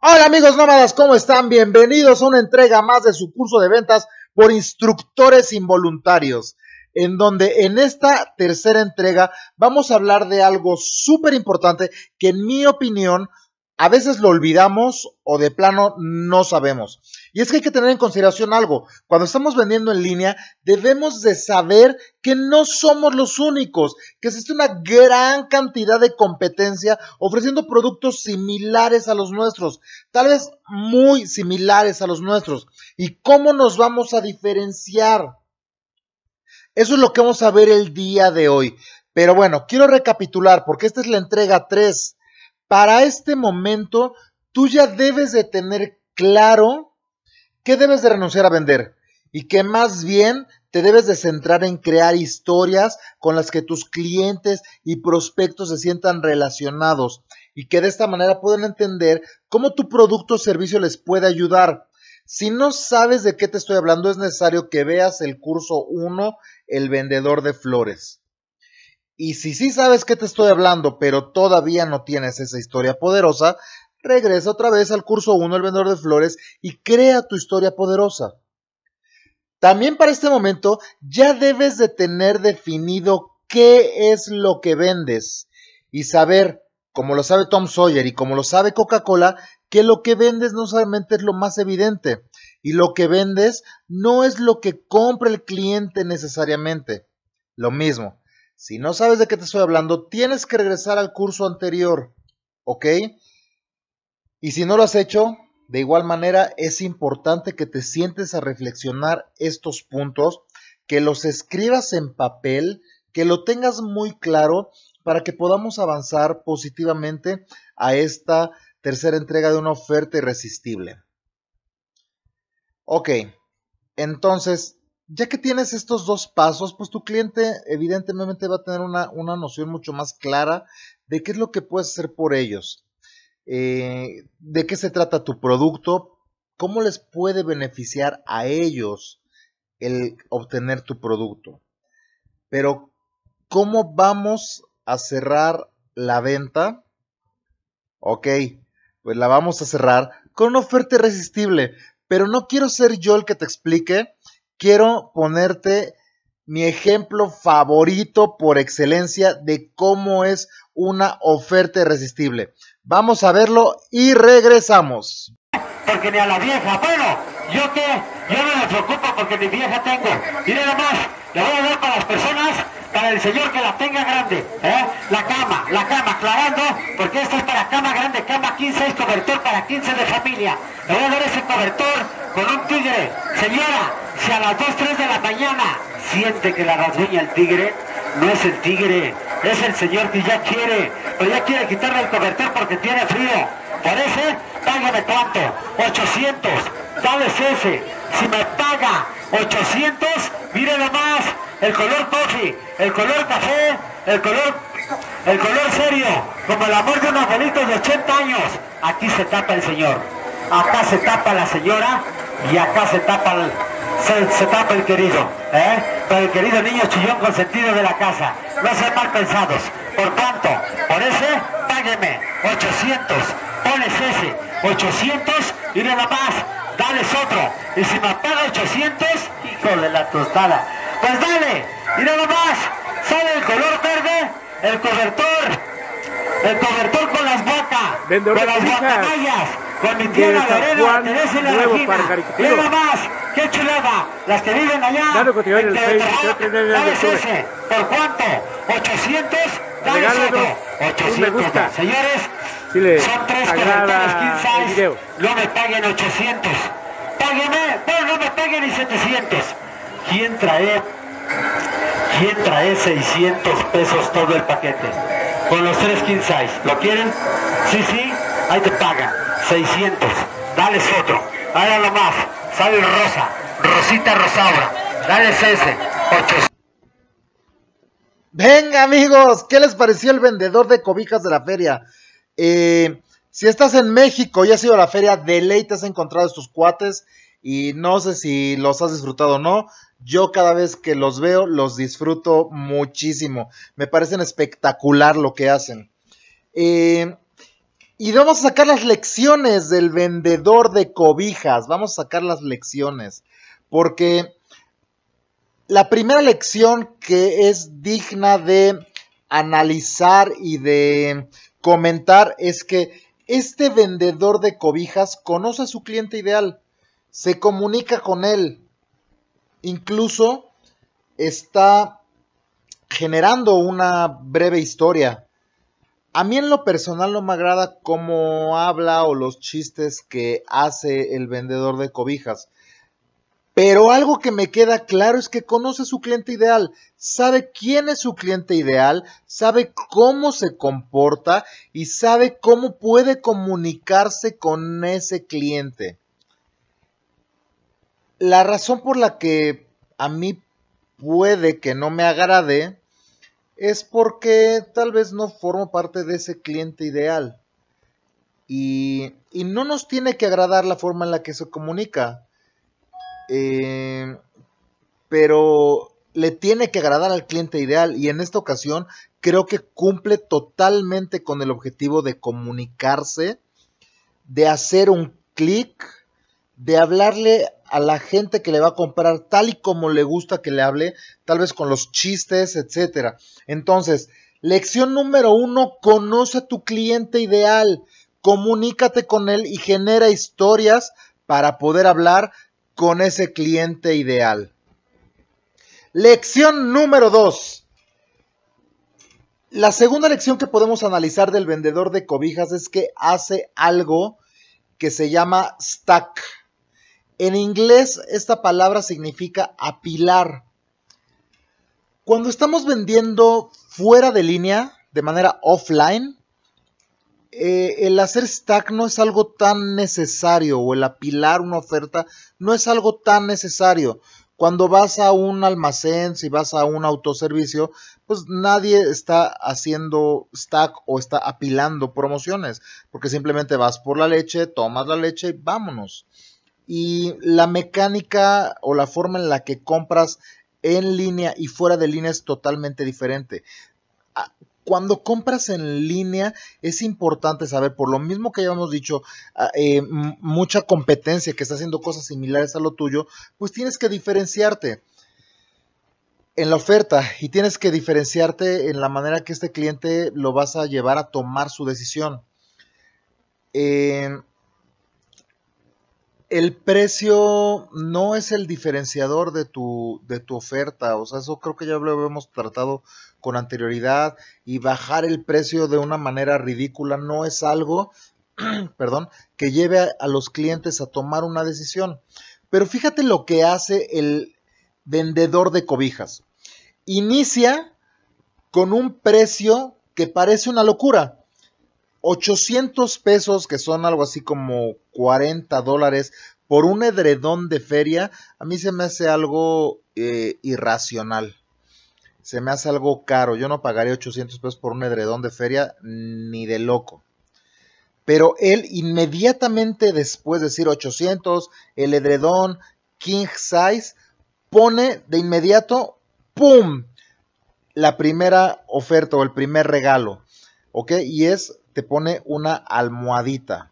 Hola amigos nómadas, ¿cómo están? Bienvenidos a una entrega más de su curso de ventas por instructores involuntarios, en donde en esta tercera entrega vamos a hablar de algo súper importante que en mi opinión a veces lo olvidamos o de plano no sabemos. Y es que hay que tener en consideración algo. Cuando estamos vendiendo en línea, debemos de saber que no somos los únicos, que existe una gran cantidad de competencia ofreciendo productos similares a los nuestros, tal vez muy similares a los nuestros. ¿Y cómo nos vamos a diferenciar? Eso es lo que vamos a ver el día de hoy. Pero bueno, quiero recapitular porque esta es la entrega 3. Para este momento, tú ya debes de tener claro que debes de renunciar a vender y que más bien te debes de centrar en crear historias con las que tus clientes y prospectos se sientan relacionados y que de esta manera puedan entender cómo tu producto o servicio les puede ayudar. Si no sabes de qué te estoy hablando, es necesario que veas el curso 1, El vendedor de flores. Y si sí sabes qué te estoy hablando, pero todavía no tienes esa historia poderosa, regresa otra vez al curso 1, El vendedor de flores, y crea tu historia poderosa. También para este momento ya debes de tener definido qué es lo que vendes y saber, como lo sabe Tom Sawyer y como lo sabe Coca-Cola, que lo que vendes no solamente es lo más evidente y lo que vendes no es lo que compra el cliente necesariamente. Lo mismo. Si no sabes de qué te estoy hablando, tienes que regresar al curso anterior, ¿ok? Y si no lo has hecho, de igual manera es importante que te sientes a reflexionar estos puntos, que los escribas en papel, que lo tengas muy claro para que podamos avanzar positivamente a esta tercera entrega de una oferta irresistible. Ok, entonces, ya que tienes estos dos pasos, pues tu cliente evidentemente va a tener una noción mucho más clara de qué es lo que puedes hacer por ellos, de qué se trata tu producto, cómo les puede beneficiar a ellos el obtener tu producto. Pero, ¿cómo vamos a cerrar la venta? Ok, pues la vamos a cerrar con una oferta irresistible, pero no quiero ser yo el que te explique. Quiero ponerte mi ejemplo favorito por excelencia de cómo es una oferta irresistible. Vamos a verlo y regresamos. Porque ni a la vieja, bueno, yo no me preocupo porque mi vieja tengo. Mire nomás, le voy a dar para las personas, para el señor que la tenga grande, la cama, aclarando, porque esto es para cama grande, cama 15, es cobertor para 15 de familia. Le voy a dar ese cobertor con un tigre. Señora, si a las 2, 3 de la mañana siente que la rasguña el tigre, no es el tigre, es el señor que ya quiere, pero ya quiere quitarle el cobertor porque tiene frío. Por ese, págame cuánto, 800, dale ese. Si me paga 800, mire nomás, el color coffee, el color café, el color serio, como el amor de unos abuelitos de 80 años. Aquí se tapa el señor, acá se tapa la señora y acá se tapa el querido, pero el querido niño chillón consentido de la casa. No sean mal pensados. ¿Por cuánto? Por ese, págueme 800. Pones ese, 800, y nada más, dales otro. Y si me paga 800, hijo de la tostada, pues dale, y nada más, sale el color verde, el cobertor con las vacas, con las guacamayas, con mi tía Lorena, Teresa y la Regina, y nada más, qué chulada, las que viven allá, dales ese, ¿por cuánto? 800, dales otro, 800, señores. Si le son 3 agrada el video. No me paguen 800. Págueme, pero no me paguen ni 700. ¿Quién trae 600 pesos todo el paquete? Con los 3 king size. ¿Lo quieren? Sí, ahí te pagan. 600. Dales otro. Ahora lo más. Sale rosa. Rosita Rosaura. Dales ese. 800. Venga amigos, ¿qué les pareció el vendedor de cobijas de la feria? Si estás en México y has ido a la feria, de ley te has encontrado estos cuates y no sé si los has disfrutado o no. Yo cada vez que los veo los disfruto muchísimo, me parecen espectacular lo que hacen. Y vamos a sacar las lecciones del vendedor de cobijas. Vamos a sacar las lecciones. Porque la primera lección que es digna de analizar y de comentar es que este vendedor de cobijas conoce a su cliente ideal. Se comunica con él. Incluso está generando una breve historia. A mí en lo personal no me agrada cómo habla o los chistes que hace el vendedor de cobijas. Pero algo que me queda claro es que conoce a su cliente ideal, sabe quién es su cliente ideal, sabe cómo se comporta y sabe cómo puede comunicarse con ese cliente. La razón por la que a mí puede que no me agrade es porque tal vez no formo parte de ese cliente ideal. Y no nos tiene que agradar la forma en la que se comunica. Pero le tiene que agradar al cliente ideal y en esta ocasión creo que cumple totalmente con el objetivo de comunicarse, de hacer un clic, de hablarle a la gente que le va a comprar tal y como le gusta que le hable, tal vez con los chistes, etcétera. Entonces, lección número 1, conoce a tu cliente ideal, comunícate con él y genera historias para poder hablar con ese cliente ideal. Lección número 2. La segunda lección que podemos analizar del vendedor de cobijas es que hace algo que se llama stack. En inglés esta palabra significa apilar. Cuando estamos vendiendo fuera de línea, de manera offline, el hacer stack no es algo tan necesario, o el apilar una oferta no es algo tan necesario. Cuando vas a un almacén, si vas a un autoservicio, pues nadie está haciendo stack o está apilando promociones, porque simplemente vas por la leche, tomas la leche y vámonos. Y la mecánica o la forma en la que compras en línea y fuera de línea es totalmente diferente. Cuando compras en línea es importante saber, por lo mismo que ya hemos dicho, mucha competencia que está haciendo cosas similares a lo tuyo, pues tienes que diferenciarte en la oferta y tienes que diferenciarte en la manera que este cliente lo vas a llevar a tomar su decisión. El precio no es el diferenciador de tu oferta, o sea, eso creo que ya lo hemos tratado con anterioridad, y bajar el precio de una manera ridícula no es algo, perdón, que lleve a los clientes a tomar una decisión. Pero fíjate lo que hace el vendedor de cobijas. Inicia con un precio que parece una locura. 800 pesos, que son algo así como $40 por un edredón de feria, a mí se me hace algo irracional. Se me hace algo caro. Yo no pagaría 800 pesos por un edredón de feria ni de loco. Pero él inmediatamente después de decir 800, el edredón king size, pone de inmediato, ¡pum!, la primera oferta o el primer regalo. ¿Ok? Y te pone una almohadita.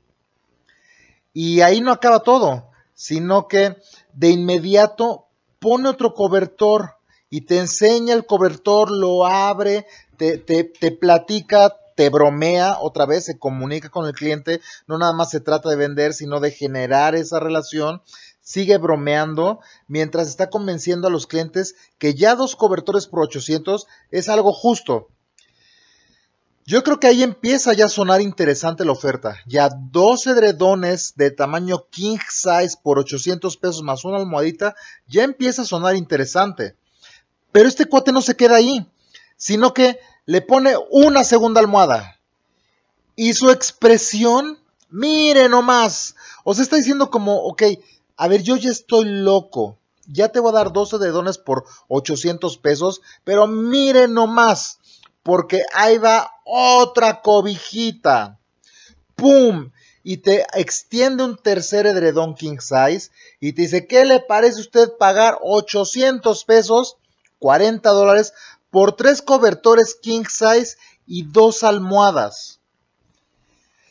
Y ahí no acaba todo, sino que de inmediato pone otro cobertor y te enseña el cobertor, lo abre, te platica, te bromea, otra vez se comunica con el cliente. No nada más se trata de vender, sino de generar esa relación. Sigue bromeando mientras está convenciendo a los clientes que ya 2 cobertores por 800 es algo justo. Yo creo que ahí empieza ya a sonar interesante la oferta. Ya 2 edredones de tamaño king size por 800 pesos más una almohadita, ya empieza a sonar interesante. Pero este cuate no se queda ahí, sino que le pone una segunda almohada. Y su expresión, mire nomás, o sea, está diciendo como, ok, a ver, yo ya estoy loco. Ya te voy a dar 2 edredones por 800 pesos, pero mire nomás, porque ahí va otra cobijita. ¡Pum! Y te extiende un tercer edredón king size y te dice, ¿qué le parece a usted pagar 800 pesos, $40, por 3 cobertores king size y 2 almohadas?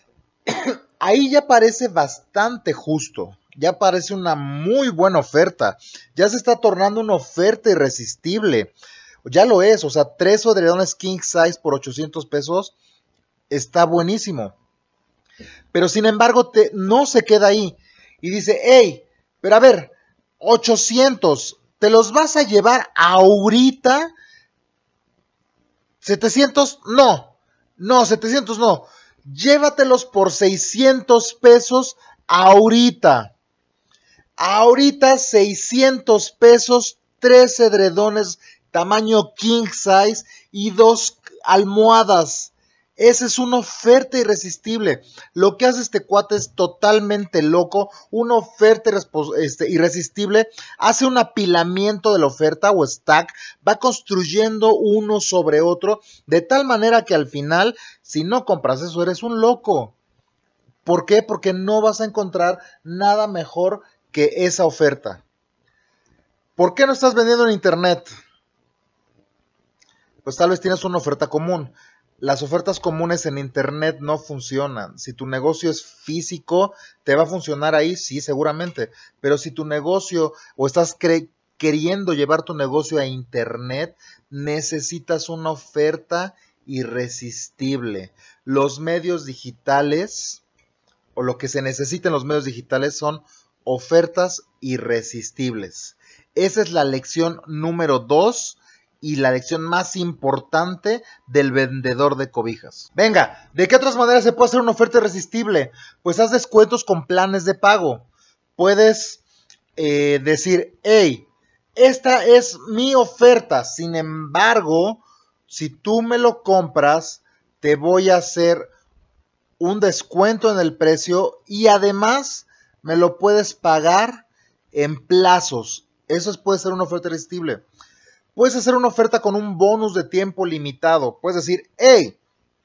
Ahí ya parece bastante justo, ya parece una muy buena oferta, ya se está tornando una oferta irresistible, ya lo es, o sea, 3 edredones king size por 800 pesos, está buenísimo, pero sin embargo no se queda ahí, y dice, hey, pero a ver, 800, ¿te los vas a llevar ahorita? 700, no, 700 no. Llévatelos por 600 pesos ahorita. Ahorita 600 pesos, 3 edredones tamaño king size y 2 almohadas. Esa es una oferta irresistible. Lo que hace este cuate es totalmente loco. Una oferta irresistible. Hace un apilamiento de la oferta o stack. Va construyendo uno sobre otro. De tal manera que al final, si no compras eso, eres un loco. ¿Por qué? Porque no vas a encontrar nada mejor que esa oferta. ¿Por qué no estás vendiendo en internet? Pues tal vez tienes una oferta común. Las ofertas comunes en internet no funcionan. Si tu negocio es físico, ¿te va a funcionar ahí? Sí, seguramente. Pero si tu negocio o estás queriendo llevar tu negocio a internet, necesitas una oferta irresistible. Los medios digitales o lo que se necesita en los medios digitales son ofertas irresistibles. Esa es la lección número 2 y la lección más importante del vendedor de cobijas. Venga, ¿de qué otras maneras se puede hacer una oferta irresistible? Pues haz descuentos con planes de pago. Puedes decir, hey, esta es mi oferta. Sin embargo, si tú me lo compras, te voy a hacer un descuento en el precio y además me lo puedes pagar en plazos. Eso puede ser una oferta irresistible. Puedes hacer una oferta con un bonus de tiempo limitado. Puedes decir, hey,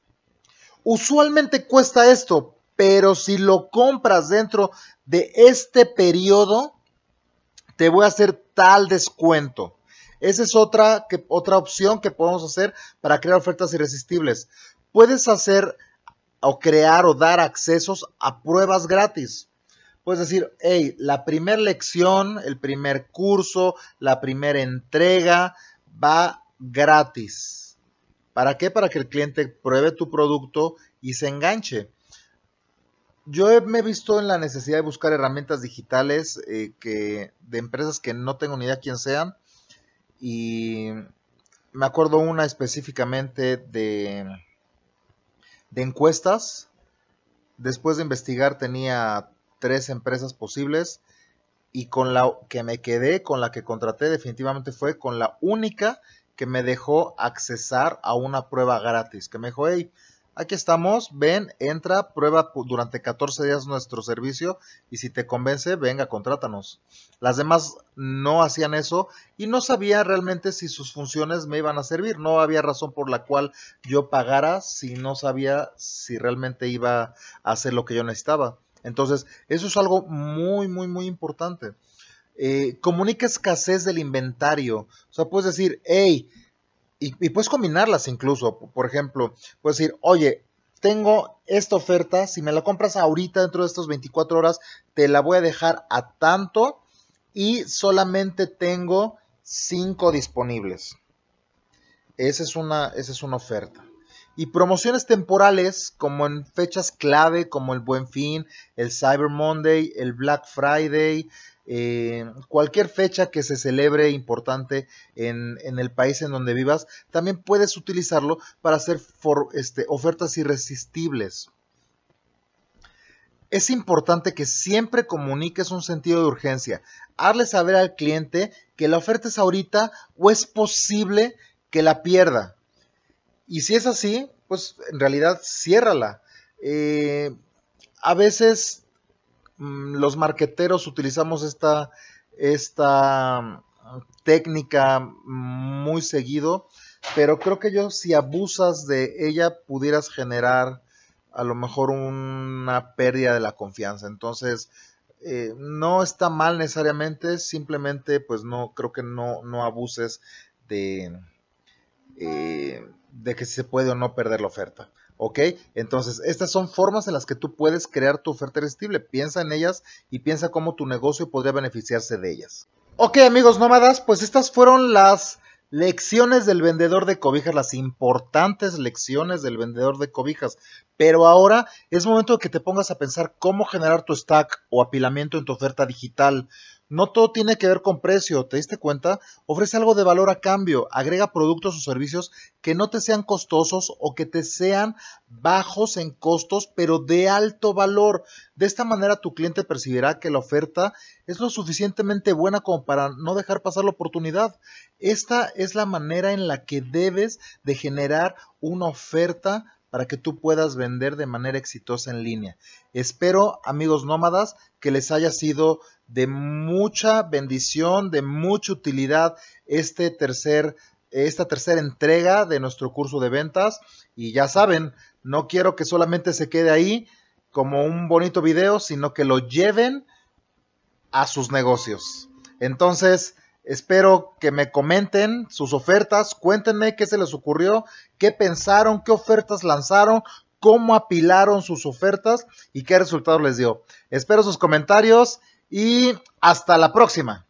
usualmente cuesta esto, pero si lo compras dentro de este periodo, te voy a hacer tal descuento. Esa es otra opción que podemos hacer para crear ofertas irresistibles. Puedes hacer o crear o dar accesos a pruebas gratis. Puedes decir, hey, la primera lección, el primer curso, la primera entrega va gratis. ¿Para qué? Para que el cliente pruebe tu producto y se enganche. Yo me he visto en la necesidad de buscar herramientas digitales de empresas que no tengo ni idea quién sean. Y me acuerdo una específicamente de encuestas. Después de investigar tenía 3 empresas posibles y con la que me quedé, con la que contraté, definitivamente fue con la única que me dejó accesar a una prueba gratis, que me dijo, hey, aquí estamos, ven, entra, prueba durante 14 días nuestro servicio y si te convence, venga, contrátanos. Las demás no hacían eso y no sabía realmente si sus funciones me iban a servir. No había razón por la cual yo pagara si no sabía si realmente iba a hacer lo que yo necesitaba. Entonces, eso es algo muy, muy, muy importante. Comunica escasez del inventario. O sea, puedes decir, hey, y puedes combinarlas incluso. Por ejemplo, puedes decir, oye, tengo esta oferta, si me la compras ahorita dentro de estas 24 horas, te la voy a dejar a tanto y solamente tengo 5 disponibles. Esa es una oferta. Y promociones temporales como en fechas clave como el Buen Fin, el Cyber Monday, el Black Friday, cualquier fecha que se celebre importante en el país en donde vivas, también puedes utilizarlo para hacer ofertas irresistibles. Es importante que siempre comuniques un sentido de urgencia. Hazle saber al cliente que la oferta es ahorita o es posible que la pierda. Y si es así, pues en realidad ciérrala. A veces los marqueteros utilizamos esta técnica muy seguido, pero creo que si abusas de ella pudieras generar a lo mejor una pérdida de la confianza. Entonces, no está mal necesariamente, simplemente pues creo que no abuses de que si se puede o no perder la oferta. ¿Ok? Entonces, estas son formas en las que tú puedes crear tu oferta irresistible. Piensa en ellas y piensa cómo tu negocio podría beneficiarse de ellas. Ok, amigos nómadas, pues estas fueron las lecciones del vendedor de cobijas, las importantes lecciones del vendedor de cobijas. Pero ahora es momento de que te pongas a pensar cómo generar tu stack o apilamiento en tu oferta digital. No todo tiene que ver con precio, ¿te diste cuenta? Ofrece algo de valor a cambio, agrega productos o servicios que no te sean costosos o que te sean bajos en costos, pero de alto valor. De esta manera tu cliente percibirá que la oferta es lo suficientemente buena como para no dejar pasar la oportunidad. Esta es la manera en la que debes de generar una oferta para que tú puedas vender de manera exitosa en línea. Espero, amigos nómadas, que les haya sido de mucha bendición, de mucha utilidad esta tercera entrega de nuestro curso de ventas. Y ya saben, no quiero que solamente se quede ahí como un bonito video, sino que lo lleven a sus negocios. Entonces, espero que me comenten sus ofertas, cuéntenme qué se les ocurrió, qué pensaron, qué ofertas lanzaron, cómo apilaron sus ofertas y qué resultados les dio. Espero sus comentarios y hasta la próxima.